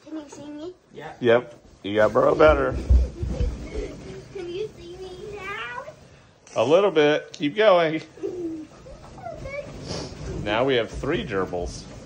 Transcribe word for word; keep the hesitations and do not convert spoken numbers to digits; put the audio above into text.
Can you see me? Yeah. Yep. You got burrow better. Can you see me now? A little bit. Keep going. Now we have three gerbils.